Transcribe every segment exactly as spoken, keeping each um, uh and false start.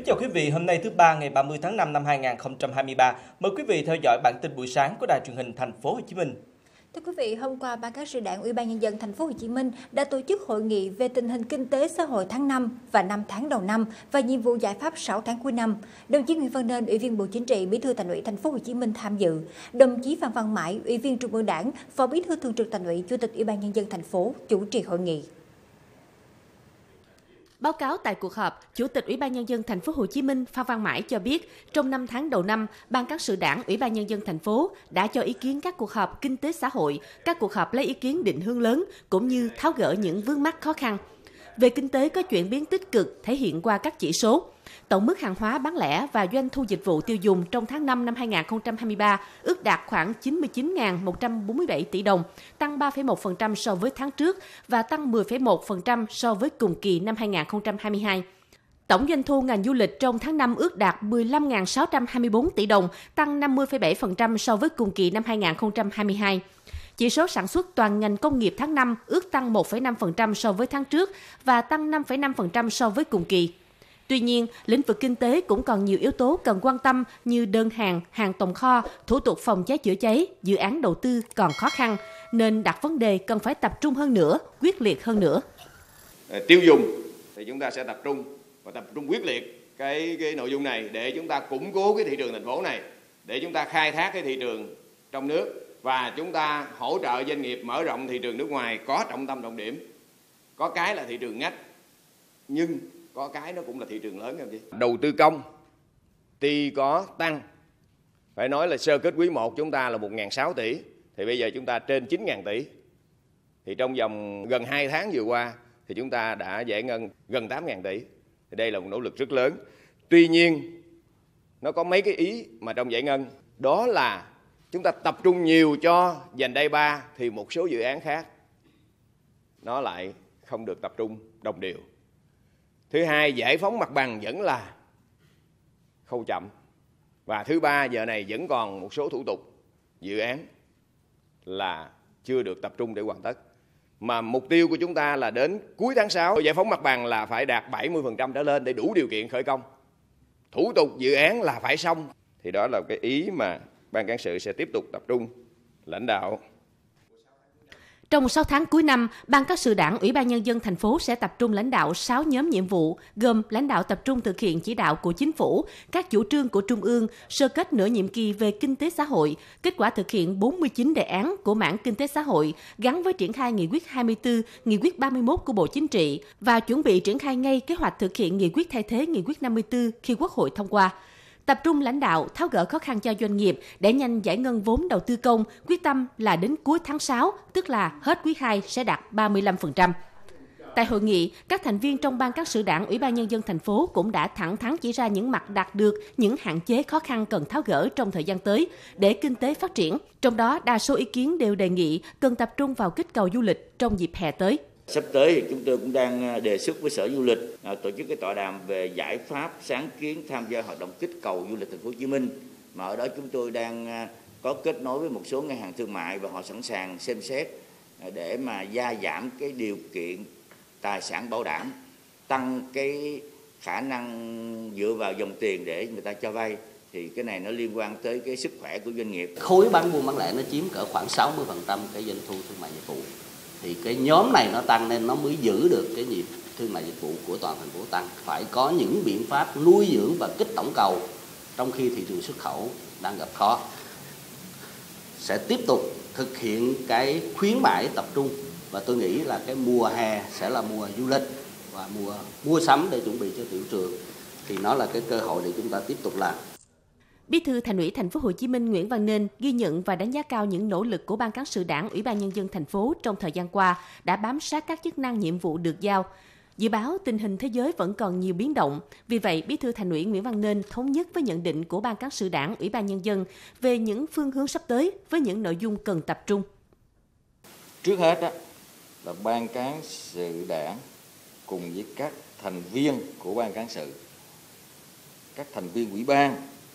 chào quý vị, hôm nay thứ ba ngày ba mươi tháng năm năm hai nghìn không trăm hai mươi ba. Mời quý vị theo dõi bản tin buổi sáng của Đài Truyền hình Thành phố Hồ Chí Minh. Thưa quý vị, hôm qua Ban Cán sự Đảng Ủy ban Nhân dân Thành phố Hồ Chí Minh đã tổ chức hội nghị về tình hình kinh tế xã hội tháng năm và năm tháng đầu năm và nhiệm vụ giải pháp sáu tháng cuối năm. Đồng chí Nguyễn Văn Nên, Ủy viên Bộ Chính trị, Bí thư Thành ủy Thành phố Hồ Chí Minh tham dự. Đồng chí Phan Văn Mãi, Ủy viên Trung ương Đảng, Phó Bí thư Thường trực Thành ủy, Chủ tịch Ủy ban Nhân dân thành phố chủ trì hội nghị. Báo cáo tại cuộc họp, Chủ tịch Ủy ban Nhân dân Thành phố Hồ Chí Minh Phan Văn Mãi cho biết, trong năm tháng đầu năm, Ban Cán sự Đảng Ủy ban Nhân dân thành phố đã cho ý kiến các cuộc họp kinh tế xã hội, các cuộc họp lấy ý kiến định hướng lớn cũng như tháo gỡ những vướng mắc khó khăn. Về kinh tế có chuyển biến tích cực thể hiện qua các chỉ số. Tổng mức hàng hóa bán lẻ và doanh thu dịch vụ tiêu dùng trong tháng năm năm hai nghìn không trăm hai mươi ba ước đạt khoảng chín mươi chín nghìn một trăm bốn mươi bảy tỷ đồng, tăng ba phẩy một phần trăm so với tháng trước và tăng mười phẩy một phần trăm so với cùng kỳ năm hai nghìn không trăm hai mươi hai. Tổng doanh thu ngành du lịch trong tháng năm ước đạt mười lăm nghìn sáu trăm hai mươi tư tỷ đồng, tăng năm mươi phẩy bảy phần trăm so với cùng kỳ năm hai nghìn không trăm hai mươi hai. Chỉ số sản xuất toàn ngành công nghiệp tháng năm ước tăng một phẩy năm phần trăm so với tháng trước và tăng năm phẩy năm phần trăm so với cùng kỳ. Tuy nhiên, lĩnh vực kinh tế cũng còn nhiều yếu tố cần quan tâm như đơn hàng, hàng tồn kho, thủ tục phòng cháy chữa cháy, dự án đầu tư còn khó khăn, nên đặt vấn đề cần phải tập trung hơn nữa, quyết liệt hơn nữa. Tiêu dùng thì chúng ta sẽ tập trung và tập trung quyết liệt cái, cái nội dung này để chúng ta củng cố cái thị trường thành phố này, để chúng ta khai thác cái thị trường trong nước và chúng ta hỗ trợ doanh nghiệp mở rộng thị trường nước ngoài có trọng tâm trọng điểm. Có cái là thị trường ngách, nhưng có cái nó cũng là thị trường lớn em chứ. Đầu tư công tuy có tăng, phải nói là sơ kết quý một chúng ta là một nghìn sáu tỷ, thì bây giờ chúng ta trên chín nghìn tỷ. Thì trong vòng gần hai tháng vừa qua thì chúng ta đã giải ngân gần tám nghìn tỷ. Thì đây là một nỗ lực rất lớn. Tuy nhiên nó có mấy cái ý mà trong giải ngân, đó là chúng ta tập trung nhiều cho vành đai ba thì một số dự án khác nó lại không được tập trung đồng đều. Thứ hai, giải phóng mặt bằng vẫn là khâu chậm. Và thứ ba, giờ này vẫn còn một số thủ tục dự án là chưa được tập trung để hoàn tất. Mà mục tiêu của chúng ta là đến cuối tháng sáu, giải phóng mặt bằng là phải đạt bảy mươi phần trăm trở lên để đủ điều kiện khởi công. Thủ tục dự án là phải xong. Thì đó là cái ý mà Ban Cán sự sẽ tiếp tục tập trung lãnh đạo. Trong sáu tháng cuối năm, Ban Cán sự Đảng Ủy ban Nhân dân thành phố sẽ tập trung lãnh đạo sáu nhóm nhiệm vụ, gồm lãnh đạo tập trung thực hiện chỉ đạo của Chính phủ, các chủ trương của Trung ương, sơ kết nửa nhiệm kỳ về kinh tế xã hội, kết quả thực hiện bốn mươi chín đề án của mảng kinh tế xã hội gắn với triển khai nghị quyết hai mươi tư, nghị quyết ba mươi mốt của Bộ Chính trị và chuẩn bị triển khai ngay kế hoạch thực hiện nghị quyết thay thế nghị quyết năm mươi tư khi Quốc hội thông qua. Tập trung lãnh đạo tháo gỡ khó khăn cho doanh nghiệp để nhanh giải ngân vốn đầu tư công, quyết tâm là đến cuối tháng sáu, tức là hết quý hai sẽ đạt ba mươi lăm phần trăm. Tại hội nghị, các thành viên trong Ban Cán sự Đảng Ủy ban Nhân dân thành phố cũng đã thẳng thắn chỉ ra những mặt đạt được, những hạn chế khó khăn cần tháo gỡ trong thời gian tới để kinh tế phát triển. Trong đó, đa số ý kiến đều đề nghị cần tập trung vào kích cầu du lịch trong dịp hè tới. Sắp tới thì chúng tôi cũng đang đề xuất với Sở Du lịch tổ chức cái tọa đàm về giải pháp sáng kiến tham gia hoạt động kích cầu du lịch Thành phố Hồ Chí Minh. Mà ở đó chúng tôi đang có kết nối với một số ngân hàng thương mại và họ sẵn sàng xem xét để mà gia giảm cái điều kiện tài sản bảo đảm, tăng cái khả năng dựa vào dòng tiền để người ta cho vay. Thì cái này nó liên quan tới cái sức khỏe của doanh nghiệp. Khối bán buôn bán lẻ nó chiếm cỡ khoảng sáu mươi phần trăm cái doanh thu thương mại dịch vụ. Thì cái nhóm này nó tăng nên nó mới giữ được cái nhịp thương mại dịch vụ của toàn thành phố tăng. Phải có những biện pháp nuôi dưỡng và kích tổng cầu trong khi thị trường xuất khẩu đang gặp khó. Sẽ tiếp tục thực hiện cái khuyến mãi tập trung và tôi nghĩ là cái mùa hè sẽ là mùa du lịch và mùa mua sắm để chuẩn bị cho tiểu trường. Thì nó là cái cơ hội để chúng ta tiếp tục làm. Bí thư Thành ủy Thành phố Hồ Chí Minh Nguyễn Văn Nên ghi nhận và đánh giá cao những nỗ lực của Ban Cán sự Đảng Ủy ban Nhân dân thành phố trong thời gian qua đã bám sát các chức năng nhiệm vụ được giao. Dự báo tình hình thế giới vẫn còn nhiều biến động, vì vậy Bí thư Thành ủy Nguyễn Văn Nên thống nhất với nhận định của Ban Cán sự Đảng Ủy ban Nhân dân về những phương hướng sắp tới với những nội dung cần tập trung. Trước hết đó, là Ban Cán sự Đảng cùng với các thành viên của Ban Cán sự, các thành viên ủy ban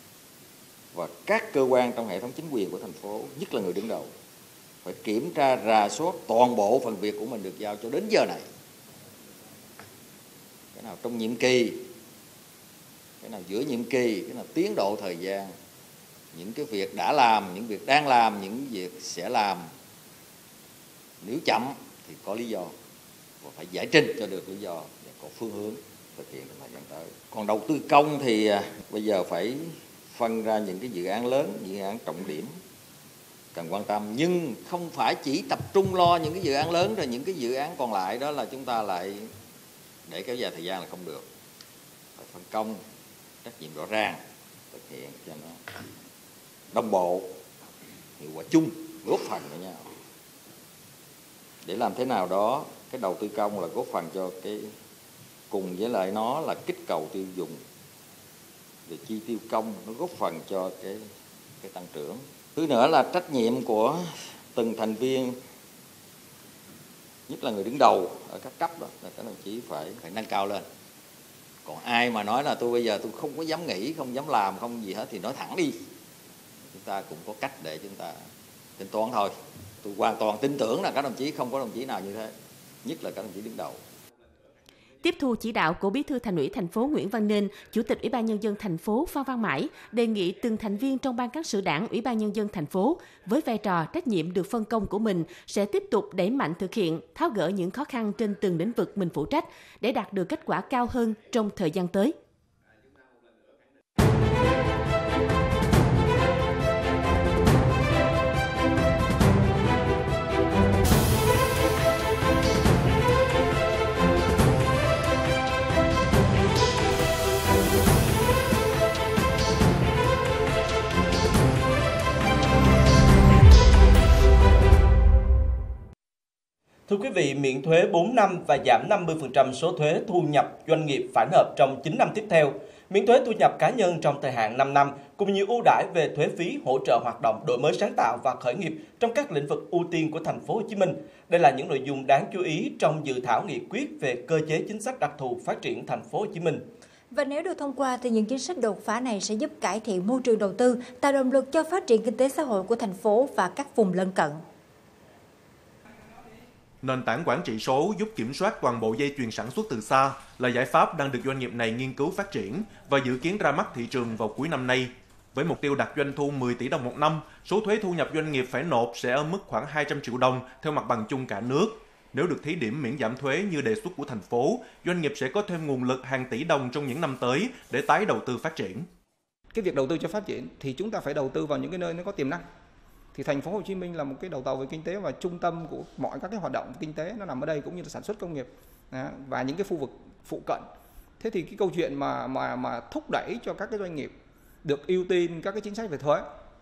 và các cơ quan trong hệ thống chính quyền của thành phố, nhất là người đứng đầu, phải kiểm tra rà soát toàn bộ phần việc của mình được giao cho đến giờ này. Cái nào trong nhiệm kỳ cái nào giữa nhiệm kỳ, cái nào tiến độ thời gian, những cái việc đã làm, những việc đang làm, những việc sẽ làm. Nếu chậm thì có lý do và phải giải trình cho được lý do và có phương hướng thực hiện trong thời gian tới. Còn đầu tư công thì bây giờ phải phân ra những cái dự án lớn, dự án trọng điểm cần quan tâm, nhưng không phải chỉ tập trung lo những cái dự án lớn rồi những cái dự án còn lại đó là chúng ta lại để kéo dài thời gian là không được. Phải phân công trách nhiệm rõ ràng, thực hiện cho nó đồng bộ, hiệu quả chung, góp phần với nhau. Để làm thế nào đó cái đầu tư công là góp phần cho cái cùng với lại nó là kích cầu tiêu dùng, về chi tiêu công nó góp phần cho cái cái tăng trưởng. Thứ nữa là trách nhiệm của từng thành viên, nhất là người đứng đầu ở các cấp đó, là các đồng chí phải phải nâng cao lên. Còn ai mà nói là tôi bây giờ tôi không có dám nghĩ, không dám làm, không gì hết thì nói thẳng đi. Chúng ta cũng có cách để chúng ta tính toán thôi. Tôi hoàn toàn tin tưởng là các đồng chí không có đồng chí nào như thế, nhất là các đồng chí đứng đầu. Tiếp thu chỉ đạo của Bí thư Thành ủy thành phố Nguyễn Văn Nên, Chủ tịch Ủy ban Nhân dân thành phố Phan Văn Mãi đề nghị từng thành viên trong Ban Cán sự Đảng Ủy ban Nhân dân thành phố với vai trò trách nhiệm được phân công của mình sẽ tiếp tục đẩy mạnh thực hiện, tháo gỡ những khó khăn trên từng lĩnh vực mình phụ trách để đạt được kết quả cao hơn trong thời gian tới. Thưa quý vị, miễn thuế bốn năm và giảm năm mươi phần trăm số thuế thu nhập doanh nghiệp phải nộp trong chín năm tiếp theo, miễn thuế thu nhập cá nhân trong thời hạn năm năm, cùng nhiều ưu đãi về thuế phí hỗ trợ hoạt động đổi mới sáng tạo và khởi nghiệp trong các lĩnh vực ưu tiên của thành phố Hồ Chí Minh. Đây là những nội dung đáng chú ý trong dự thảo nghị quyết về cơ chế chính sách đặc thù phát triển thành phố Hồ Chí Minh. Và nếu được thông qua thì những chính sách đột phá này sẽ giúp cải thiện môi trường đầu tư, tạo động lực cho phát triển kinh tế xã hội của thành phố và các vùng lân cận. Nền tảng quản trị số giúp kiểm soát toàn bộ dây chuyền sản xuất từ xa là giải pháp đang được doanh nghiệp này nghiên cứu phát triển và dự kiến ra mắt thị trường vào cuối năm nay. Với mục tiêu đạt doanh thu mười tỷ đồng một năm, số thuế thu nhập doanh nghiệp phải nộp sẽ ở mức khoảng hai trăm triệu đồng theo mặt bằng chung cả nước. Nếu được thí điểm miễn giảm thuế như đề xuất của thành phố, doanh nghiệp sẽ có thêm nguồn lực hàng tỷ đồng trong những năm tới để tái đầu tư phát triển. Cái việc đầu tư cho phát triển thì chúng ta phải đầu tư vào những cái nơi nó có tiềm năng. Thì thành phố Hồ Chí Minh là một cái đầu tàu về kinh tế và trung tâm của mọi các cái hoạt động kinh tế nó nằm ở đây, cũng như là sản xuất công nghiệp và những cái khu vực phụ cận. Thế thì cái câu chuyện mà mà mà thúc đẩy cho các cái doanh nghiệp được ưu tiên các cái chính sách về thuế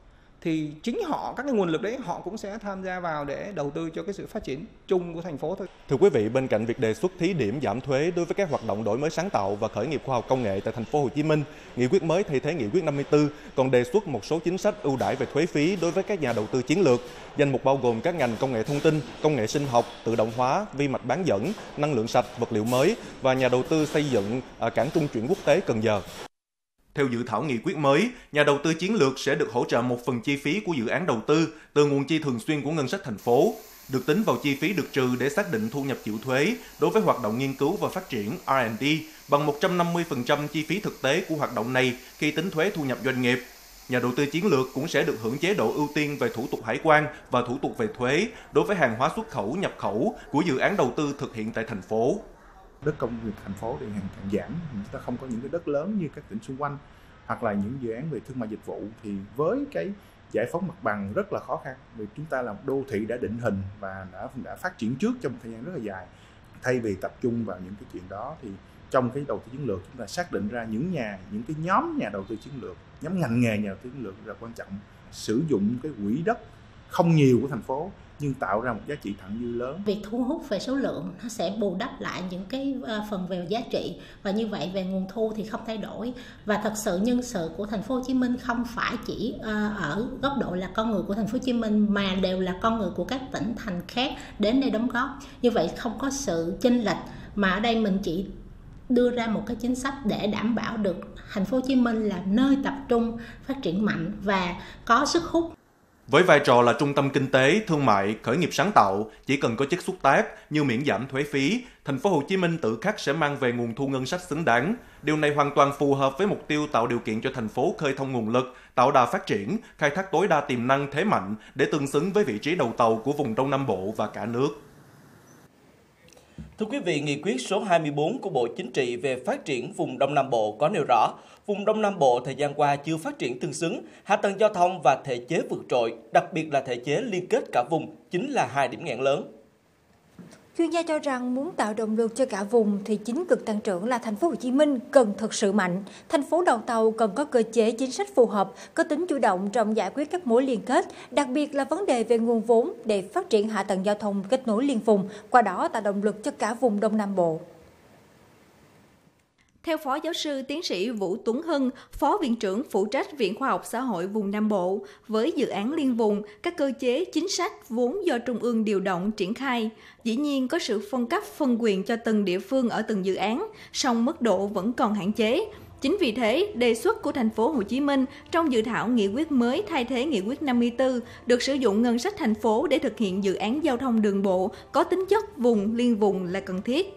thì chính họ, các cái nguồn lực đấy họ cũng sẽ tham gia vào để đầu tư cho cái sự phát triển chung của thành phố thôi. Thưa quý vị, bên cạnh việc đề xuất thí điểm giảm thuế đối với các hoạt động đổi mới sáng tạo và khởi nghiệp khoa học công nghệ tại thành phố Hồ Chí Minh, nghị quyết mới thay thế nghị quyết năm mươi tư còn đề xuất một số chính sách ưu đãi về thuế phí đối với các nhà đầu tư chiến lược. Danh mục bao gồm các ngành công nghệ thông tin, công nghệ sinh học, tự động hóa, vi mạch bán dẫn, năng lượng sạch, vật liệu mới và nhà đầu tư xây dựng cảng trung chuyển quốc tế Cần Giờ. Theo dự thảo nghị quyết mới, nhà đầu tư chiến lược sẽ được hỗ trợ một phần chi phí của dự án đầu tư từ nguồn chi thường xuyên của ngân sách thành phố, được tính vào chi phí được trừ để xác định thu nhập chịu thuế đối với hoạt động nghiên cứu và phát triển R and D bằng một trăm năm mươi phần trăm chi phí thực tế của hoạt động này khi tính thuế thu nhập doanh nghiệp. Nhà đầu tư chiến lược cũng sẽ được hưởng chế độ ưu tiên về thủ tục hải quan và thủ tục về thuế đối với hàng hóa xuất khẩu, nhập khẩu của dự án đầu tư thực hiện tại thành phố. Đất công nghiệp thành phố thì hàng càng giảm, chúng ta không có những cái đất lớn như các tỉnh xung quanh hoặc là những dự án về thương mại dịch vụ, thì với cái giải phóng mặt bằng rất là khó khăn vì chúng ta là một đô thị đã định hình và đã đã phát triển trước trong một thời gian rất là dài. Thay vì tập trung vào những cái chuyện đó thì trong cái đầu tư chiến lược chúng ta xác định ra những nhà những cái nhóm nhà đầu tư chiến lược, nhóm ngành nghề nhà đầu tư chiến lược rất là quan trọng, sử dụng cái quỹ đất không nhiều của thành phố nhưng tạo ra một giá trị thặng dư lớn. Việc thu hút về số lượng nó sẽ bù đắp lại những cái phần về giá trị, và như vậy về nguồn thu thì không thay đổi. Và thật sự nhân sự của thành phố Hồ Chí Minh không phải chỉ ở góc độ là con người của thành phố Hồ Chí Minh mà đều là con người của các tỉnh thành khác đến đây đóng góp. Như vậy không có sự chênh lệch, mà ở đây mình chỉ đưa ra một cái chính sách để đảm bảo được thành phố Hồ Chí Minh là nơi tập trung phát triển mạnh và có sức hút. Với vai trò là trung tâm kinh tế, thương mại, khởi nghiệp sáng tạo, chỉ cần có chất xúc tác như miễn giảm thuế phí, thành phố Hồ Chí Minh tự khắc sẽ mang về nguồn thu ngân sách xứng đáng. Điều này hoàn toàn phù hợp với mục tiêu tạo điều kiện cho thành phố khơi thông nguồn lực, tạo đà phát triển, khai thác tối đa tiềm năng thế mạnh để tương xứng với vị trí đầu tàu của vùng Đông Nam Bộ và cả nước. Thưa quý vị, nghị quyết số hai mươi tư của Bộ Chính trị về phát triển vùng Đông Nam Bộ có nêu rõ, vùng Đông Nam Bộ thời gian qua chưa phát triển tương xứng, hạ tầng giao thông và thể chế vượt trội, đặc biệt là thể chế liên kết cả vùng chính là hai điểm nghẽn lớn. Chuyên gia cho rằng muốn tạo động lực cho cả vùng thì chính cực tăng trưởng là thành phố Hồ Chí Minh cần thực sự mạnh. Thành phố đầu tàu cần có cơ chế chính sách phù hợp, có tính chủ động trong giải quyết các mối liên kết, đặc biệt là vấn đề về nguồn vốn để phát triển hạ tầng giao thông kết nối liên vùng, qua đó tạo động lực cho cả vùng Đông Nam Bộ. Theo Phó Giáo sư Tiến sĩ Vũ Tuấn Hưng, Phó Viện trưởng phụ trách Viện Khoa học Xã hội vùng Nam Bộ, với dự án liên vùng, các cơ chế chính sách vốn do Trung ương điều động triển khai, dĩ nhiên có sự phân cấp phân quyền cho từng địa phương ở từng dự án, song mức độ vẫn còn hạn chế. Chính vì thế, đề xuất của thành phố Hồ Chí Minh trong dự thảo nghị quyết mới thay thế nghị quyết năm mươi tư được sử dụng ngân sách thành phố để thực hiện dự án giao thông đường bộ có tính chất vùng liên vùng là cần thiết.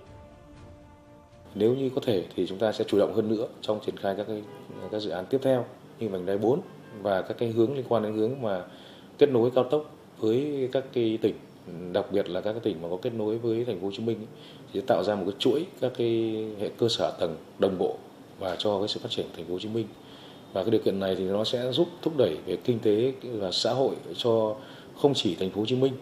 Nếu như có thể thì chúng ta sẽ chủ động hơn nữa trong triển khai các cái, các dự án tiếp theo như vành đai bốn và các cái hướng liên quan đến hướng mà kết nối cao tốc với các cái tỉnh, đặc biệt là các cái tỉnh mà có kết nối với thành phố Hồ Chí Minh ấy, thì sẽ tạo ra một cái chuỗi các cái hệ cơ sở tầng đồng bộ và cho cái sự phát triển thành phố Hồ Chí Minh. Và cái điều kiện này thì nó sẽ giúp thúc đẩy về kinh tế và xã hội cho không chỉ thành phố Hồ Chí Minh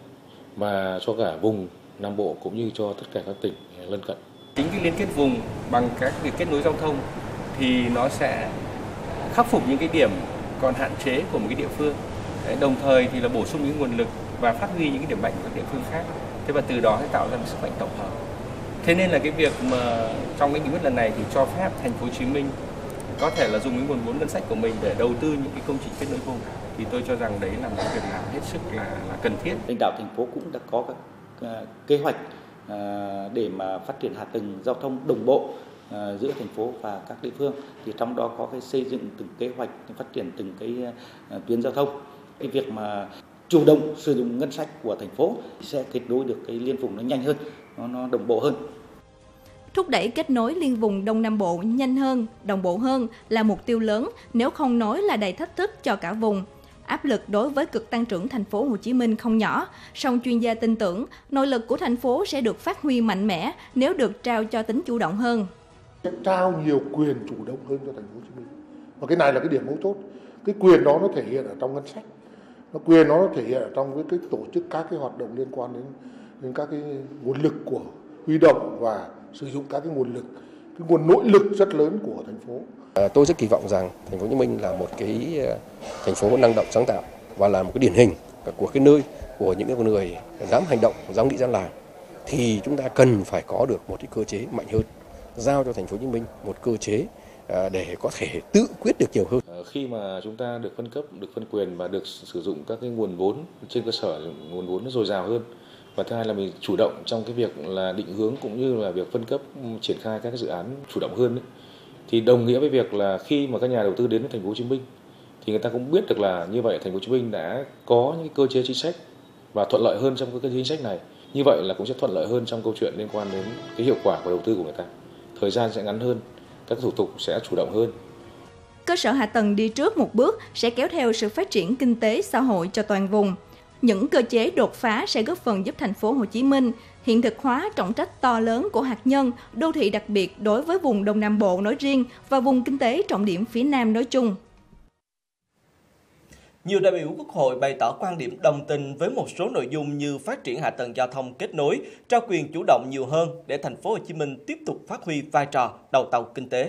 mà cho cả vùng Nam Bộ cũng như cho tất cả các tỉnh lân cận. Chính cái liên kết vùng bằng các việc kết nối giao thông thì nó sẽ khắc phục những cái điểm còn hạn chế của một cái địa phương. Đấy, đồng thời thì là bổ sung những nguồn lực và phát huy những cái điểm mạnh của các địa phương khác. Thế và từ đó sẽ tạo ra một sức mạnh tổng hợp. Thế nên là cái việc mà trong cái nghị quyết lần này thì cho phép thành phố Hồ Chí Minh có thể là dùng cái nguồn vốn ngân sách của mình để đầu tư những cái công trình kết nối vùng, thì tôi cho rằng đấy là một việc làm hết sức là, là cần thiết. Lãnh đạo thành phố cũng đã có các uh, kế hoạch uh, để mà phát triển hạ tầng giao thông đồng bộ uh, giữa thành phố và các địa phương, thì trong đó có cái xây dựng từng kế hoạch phát triển từng cái uh, tuyến giao thông. Cái việc mà chủ động sử dụng ngân sách của thành phố sẽ kết nối được cái liên vùng nó nhanh hơn, nó, nó đồng bộ hơn. Thúc đẩy kết nối liên vùng Đông Nam Bộ nhanh hơn, đồng bộ hơn là mục tiêu lớn, nếu không nói là đầy thách thức cho cả vùng. Áp lực đối với cực tăng trưởng thành phố Hồ Chí Minh không nhỏ, song chuyên gia tin tưởng nội lực của thành phố sẽ được phát huy mạnh mẽ nếu được trao cho tính chủ động hơn. Trao nhiều quyền chủ động hơn cho thành phố Hồ Chí Minh. Và cái này là cái điểm mấu chốt. Cái quyền đó nó thể hiện ở trong ngân sách. Nó quyền nó thể hiện ở trong cái, cái tổ chức các cái hoạt động liên quan đến đến các cái nguồn lực của huy động và sử dụng các cái nguồn lực, cái nguồn nội lực rất lớn của thành phố. À, tôi rất kỳ vọng rằng thành phố Hồ Chí Minh là một cái thành phố năng động sáng tạo và là một cái điển hình của cái nơi của những con người dám hành động, dám nghĩ dám làm. Thì chúng ta cần phải có được một cái cơ chế mạnh hơn, giao cho thành phố Hồ Chí Minh một cơ chế để có thể tự quyết được nhiều hơn. Khi mà chúng ta được phân cấp, được phân quyền và được sử dụng các cái nguồn vốn trên cơ sở nguồn vốn nó dồi dào hơn, và thứ hai là mình chủ động trong cái việc là định hướng cũng như là việc phân cấp triển khai các cái dự án chủ động hơn ấy, thì đồng nghĩa với việc là khi mà các nhà đầu tư đến với thành phố Hồ Chí Minh thì người ta cũng biết được là như vậy thành phố Hồ Chí Minh đã có những cơ chế chính sách và thuận lợi hơn trong các cái chính sách này. Như vậy là cũng sẽ thuận lợi hơn trong câu chuyện liên quan đến cái hiệu quả của đầu tư của người ta. Thời gian sẽ ngắn hơn, các thủ tục sẽ chủ động hơn. Cơ sở hạ tầng đi trước một bước sẽ kéo theo sự phát triển kinh tế xã hội cho toàn vùng. Những cơ chế đột phá sẽ góp phần giúp thành phố Hồ Chí Minh hiện thực hóa trọng trách to lớn của hạt nhân, đô thị đặc biệt đối với vùng Đông Nam Bộ nói riêng và vùng kinh tế trọng điểm phía Nam nói chung. Nhiều đại biểu Quốc hội bày tỏ quan điểm đồng tình với một số nội dung như phát triển hạ tầng giao thông kết nối, trao quyền chủ động nhiều hơn để thành phố Hồ Chí Minh tiếp tục phát huy vai trò đầu tàu kinh tế.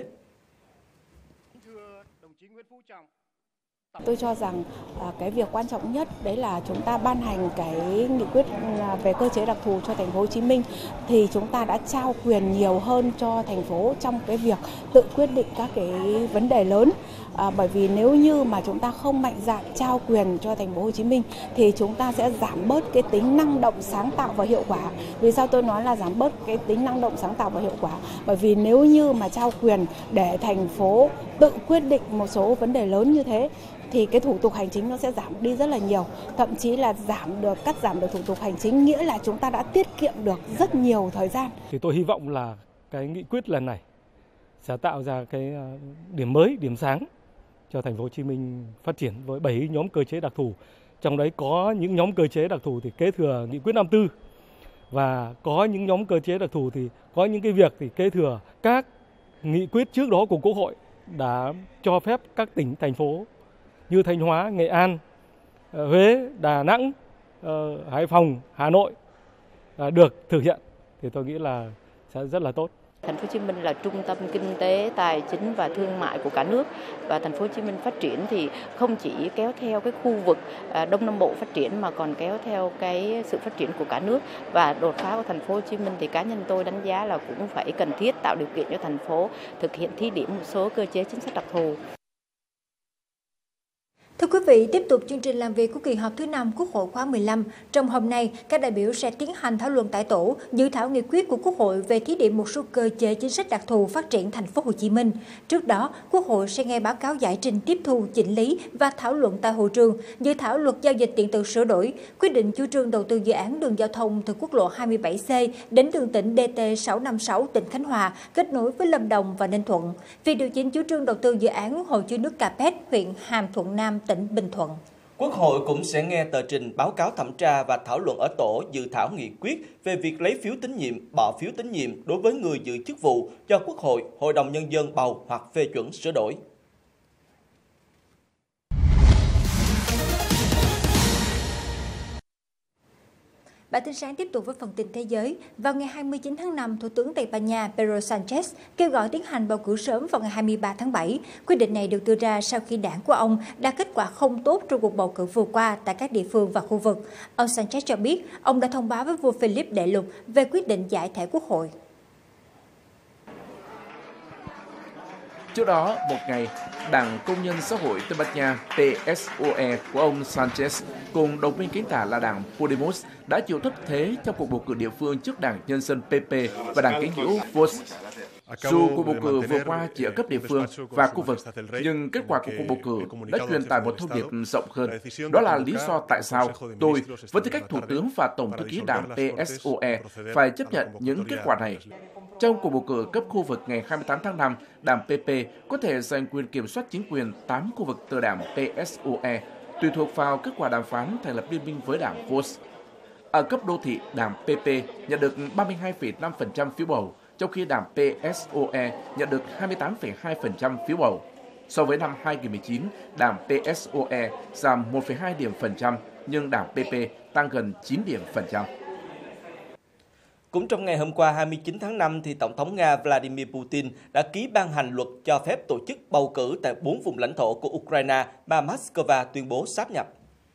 Tôi cho rằng cái việc quan trọng nhất đấy là chúng ta ban hành cái nghị quyết về cơ chế đặc thù cho thành phố Hồ Chí Minh, thì chúng ta đã trao quyền nhiều hơn cho thành phố trong cái việc tự quyết định các cái vấn đề lớn. À, bởi vì nếu như mà chúng ta không mạnh dạn trao quyền cho thành phố Hồ Chí Minh thì chúng ta sẽ giảm bớt cái tính năng động, sáng tạo và hiệu quả. Vì sao tôi nói là giảm bớt cái tính năng động, sáng tạo và hiệu quả? Bởi vì nếu như mà trao quyền để thành phố tự quyết định một số vấn đề lớn như thế thì cái thủ tục hành chính nó sẽ giảm đi rất là nhiều, thậm chí là giảm được cắt giảm được thủ tục hành chính, nghĩa là chúng ta đã tiết kiệm được rất nhiều thời gian. Thì tôi hy vọng là cái nghị quyết lần này sẽ tạo ra cái điểm mới, điểm sáng cho thành phố Hồ Chí Minh phát triển với bảy nhóm cơ chế đặc thù. Trong đấy có những nhóm cơ chế đặc thù thì kế thừa nghị quyết năm tư, và có những nhóm cơ chế đặc thù thì có những cái việc thì kế thừa các nghị quyết trước đó của Quốc hội đã cho phép các tỉnh, thành phố như Thanh Hóa, Nghệ An, Huế, Đà Nẵng, Hải Phòng, Hà Nội được thực hiện, thì tôi nghĩ là sẽ rất là tốt. Thành phố Hồ Chí Minh là trung tâm kinh tế, tài chính và thương mại của cả nước, và Thành phố Hồ Chí Minh phát triển thì không chỉ kéo theo cái khu vực Đông Nam Bộ phát triển mà còn kéo theo cái sự phát triển của cả nước. Và đột phá của Thành phố Hồ Chí Minh thì cá nhân tôi đánh giá là cũng phải cần thiết tạo điều kiện cho thành phố thực hiện thí điểm một số cơ chế chính sách đặc thù. Thưa quý vị, tiếp tục chương trình làm việc của kỳ họp thứ năm Quốc hội khóa mười lăm. Trong hôm nay, các đại biểu sẽ tiến hành thảo luận tại tổ dự thảo nghị quyết của Quốc hội về thí điểm một số cơ chế chính sách đặc thù phát triển Thành phố Hồ Chí Minh. Trước đó, Quốc hội sẽ nghe báo cáo giải trình tiếp thu, chỉnh lý và thảo luận tại hội trường dự thảo luật giao dịch điện tử sửa đổi, quyết định chủ trương đầu tư dự án đường giao thông từ quốc lộ hai mươi bảy C đến đường tỉnh D T sáu năm sáu tỉnh Khánh Hòa kết nối với Lâm Đồng và Ninh Thuận, việc điều chỉnh chủ trương đầu tư dự án hồ chứa nước Capet, huyện Hàm Thuận Nam, tỉnh Bình Thuận. Quốc hội cũng sẽ nghe tờ trình báo cáo thẩm tra và thảo luận ở tổ dự thảo nghị quyết về việc lấy phiếu tín nhiệm, bỏ phiếu tín nhiệm đối với người giữ chức vụ do Quốc hội, Hội đồng Nhân dân bầu hoặc phê chuẩn sửa đổi. Bản tin sáng tiếp tục với phần tin thế giới. Vào ngày hai mươi chín tháng năm, Thủ tướng Tây Ban Nha Pedro Sánchez kêu gọi tiến hành bầu cử sớm vào ngày hai mươi ba tháng bảy. Quyết định này được đưa ra sau khi đảng của ông đạt kết quả không tốt trong cuộc bầu cử vừa qua tại các địa phương và khu vực. Ông Sánchez cho biết ông đã thông báo với vua Philip đệ lục về quyết định giải thể quốc hội. Trước đó, một ngày, Đảng Công nhân Xã hội Tây Ban Nha P S O E của ông Sánchez cùng đồng minh cánh tả là đảng Podemos đã chịu thất thế trong cuộc bầu cử địa phương trước Đảng Nhân dân P P và đảng cánh hữu Vox. Dù cuộc bầu cử vừa qua chỉ ở cấp địa phương và khu vực, nhưng kết quả của cuộc bầu cử đã truyền tải một thông điệp rộng hơn. Đó là lý do tại sao tôi, với tư cách Thủ tướng và Tổng thư ký đảng P S O E, phải chấp nhận những kết quả này. Trong cuộc bầu cử cấp khu vực ngày hai mươi tám tháng năm, đảng P P có thể giành quyền kiểm soát chính quyền tám khu vực từ đảng P S O E, tùy thuộc vào kết quả đàm phán thành lập liên minh với đảng Vox. Ở cấp đô thị, đảng P P nhận được ba mươi hai phẩy năm phần trăm phiếu bầu, trong khi đảng P S O E nhận được hai mươi tám phẩy hai phần trăm phiếu bầu. So với năm hai nghìn không trăm mười chín, đảng P S O E giảm một phẩy hai điểm phần trăm, nhưng đảng P P tăng gần chín điểm phần trăm. Cũng trong ngày hôm qua hai mươi chín tháng năm, thì Tổng thống Nga Vladimir Putin đã ký ban hành luật cho phép tổ chức bầu cử tại bốn vùng lãnh thổ của Ukraine mà Moscow tuyên bố sáp nhập.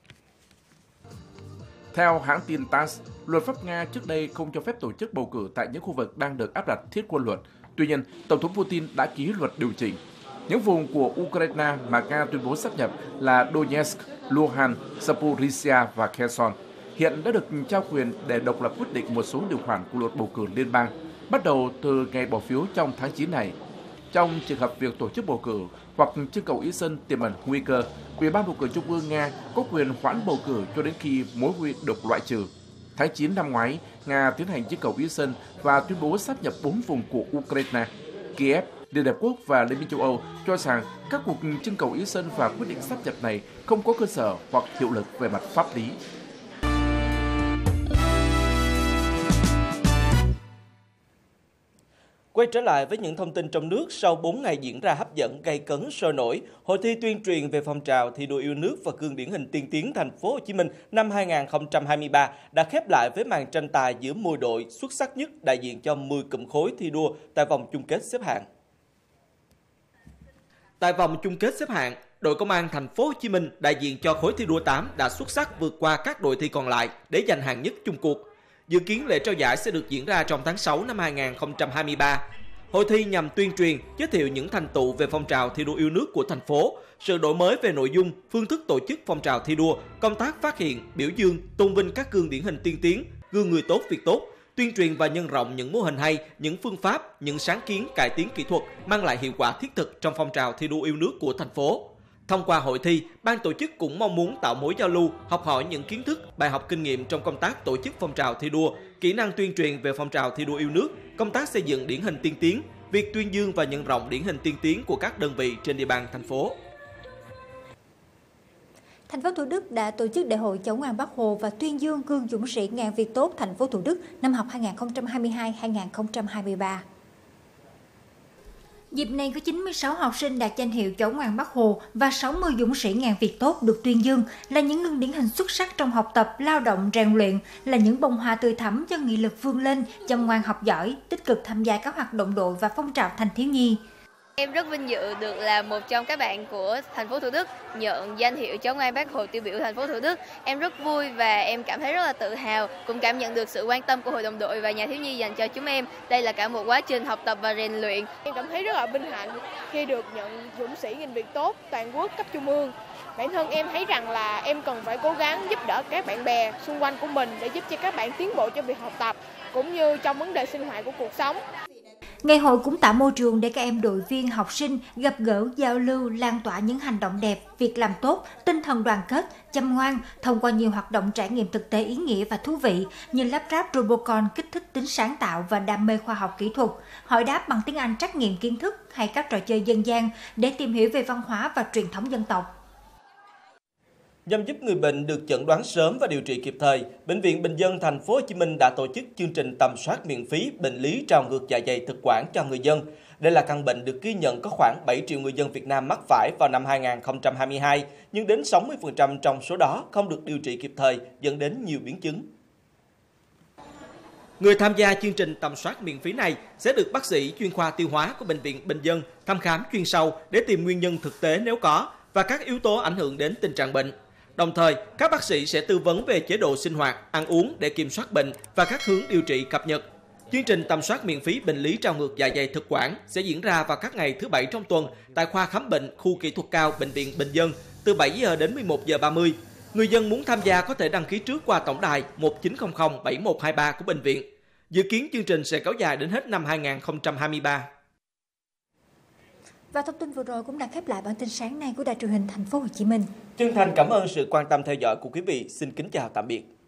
Theo hãng tin tát ét, luật pháp Nga trước đây không cho phép tổ chức bầu cử tại những khu vực đang được áp đặt thiết quân luật. Tuy nhiên, Tổng thống Putin đã ký luật điều chỉnh. Những vùng của Ukraine mà Nga tuyên bố sáp nhập là Donetsk, Luhansk, Zaporizhia và Kherson hiện đã được trao quyền để độc lập quyết định một số điều khoản của luật bầu cử liên bang, bắt đầu từ ngày bỏ phiếu trong tháng chín này. Trong trường hợp việc tổ chức bầu cử hoặc trưng cầu ý dân tiềm ẩn nguy cơ, Ủy ban bầu cử Trung ương Nga có quyền hoãn bầu cử cho đến khi mối nguy được loại trừ. Tháng chín năm ngoái, Nga tiến hành trưng cầu ý dân và tuyên bố sáp nhập bốn vùng của Ukraine. Kiev, Liên Hợp Quốc và Liên minh châu Âu cho rằng các cuộc trưng cầu ý dân và quyết định sáp nhập này không có cơ sở hoặc hiệu lực về mặt pháp lý. Quay trở lại với những thông tin trong nước, sau bốn ngày diễn ra hấp dẫn, gay cấn, sôi nổi, hội thi tuyên truyền về phong trào thi đua yêu nước và gương điển hình tiên tiến Thành phố Hồ Chí Minh năm hai nghìn không trăm hai mươi ba đã khép lại với màn tranh tài giữa mười đội xuất sắc nhất đại diện cho mười cụm khối thi đua tại vòng chung kết xếp hạng. Tại vòng chung kết xếp hạng, đội Công an Thành phố Hồ Chí Minh đại diện cho khối thi đua tám đã xuất sắc vượt qua các đội thi còn lại để giành hạng nhất chung cuộc. Dự kiến lễ trao giải sẽ được diễn ra trong tháng sáu năm hai nghìn không trăm hai mươi ba. Hội thi nhằm tuyên truyền, giới thiệu những thành tựu về phong trào thi đua yêu nước của thành phố, sự đổi mới về nội dung, phương thức tổ chức phong trào thi đua, công tác phát hiện, biểu dương, tôn vinh các gương điển hình tiên tiến, gương người tốt việc tốt, tuyên truyền và nhân rộng những mô hình hay, những phương pháp, những sáng kiến cải tiến kỹ thuật mang lại hiệu quả thiết thực trong phong trào thi đua yêu nước của thành phố. Thông qua hội thi, ban tổ chức cũng mong muốn tạo mối giao lưu, học hỏi những kiến thức, bài học kinh nghiệm trong công tác tổ chức phong trào thi đua, kỹ năng tuyên truyền về phong trào thi đua yêu nước, công tác xây dựng điển hình tiên tiến, việc tuyên dương và nhân rộng điển hình tiên tiến của các đơn vị trên địa bàn thành phố. Thành phố Thủ Đức đã tổ chức đại hội chống oan Bác Hồ và tuyên dương gương dũng sĩ ngàn việc tốt thành phố Thủ Đức năm học hai nghìn không trăm hai mươi hai hai nghìn không trăm hai mươi ba. Dịp này có chín mươi sáu học sinh đạt danh hiệu chống oan Bác Hồ và sáu mươi dũng sĩ ngàn việc tốt được tuyên dương, là những gương điển hình xuất sắc trong học tập, lao động, rèn luyện, là những bông hoa tươi thắm cho nghị lực vươn lên, chăm ngoan học giỏi, tích cực tham gia các hoạt động đội và phong trào thanh thiếu nhi. Em rất vinh dự được là một trong các bạn của thành phố Thủ Đức nhận danh hiệu chống oan Bác Hồ tiêu biểu thành phố Thủ Đức. Em rất vui và em cảm thấy rất là tự hào, cũng cảm nhận được sự quan tâm của hội đồng đội và nhà thiếu nhi dành cho chúng em. Đây là cả một quá trình học tập và rèn luyện. Em cảm thấy rất là vinh hạnh khi được nhận dũng sĩ nghìn việc tốt toàn quốc cấp trung ương. Bản thân em thấy rằng là em cần phải cố gắng giúp đỡ các bạn bè xung quanh của mình để giúp cho các bạn tiến bộ trong việc học tập cũng như trong vấn đề sinh hoạt của cuộc sống. Ngày hội cũng tạo môi trường để các em đội viên học sinh gặp gỡ, giao lưu, lan tỏa những hành động đẹp, việc làm tốt, tinh thần đoàn kết, chăm ngoan thông qua nhiều hoạt động trải nghiệm thực tế ý nghĩa và thú vị như lắp ráp Robocon kích thích tính sáng tạo và đam mê khoa học kỹ thuật, hỏi đáp bằng tiếng Anh trắc nghiệm kiến thức hay các trò chơi dân gian để tìm hiểu về văn hóa và truyền thống dân tộc. Nhằm giúp người bệnh được chẩn đoán sớm và điều trị kịp thời, Bệnh viện Bình dân Thành phố Hồ Chí Minh đã tổ chức chương trình tầm soát miễn phí bệnh lý trào ngược dạ dày thực quản cho người dân. Đây là căn bệnh được ghi nhận có khoảng bảy triệu người dân Việt Nam mắc phải vào năm hai nghìn không trăm hai mươi hai, nhưng đến sáu mươi phần trăm trong số đó không được điều trị kịp thời, dẫn đến nhiều biến chứng. Người tham gia chương trình tầm soát miễn phí này sẽ được bác sĩ chuyên khoa tiêu hóa của Bệnh viện Bình dân thăm khám chuyên sâu để tìm nguyên nhân thực tế nếu có và các yếu tố ảnh hưởng đến tình trạng bệnh. Đồng thời, các bác sĩ sẽ tư vấn về chế độ sinh hoạt, ăn uống để kiểm soát bệnh và các hướng điều trị cập nhật. Chương trình tầm soát miễn phí bệnh lý trào ngược dạ dày thực quản sẽ diễn ra vào các ngày thứ Bảy trong tuần tại khoa khám bệnh khu kỹ thuật cao Bệnh viện Bình dân từ bảy giờ đến mười một giờ ba mươi. Người dân muốn tham gia có thể đăng ký trước qua tổng đài một chín không không bảy một hai ba của bệnh viện. Dự kiến chương trình sẽ kéo dài đến hết năm hai nghìn không trăm hai mươi ba. Và thông tin vừa rồi cũng đã khép lại bản tin sáng nay của Đài truyền hình Thành phố Hồ Chí Minh. Chân thành cảm ơn sự quan tâm theo dõi của quý vị. Xin kính chào tạm biệt.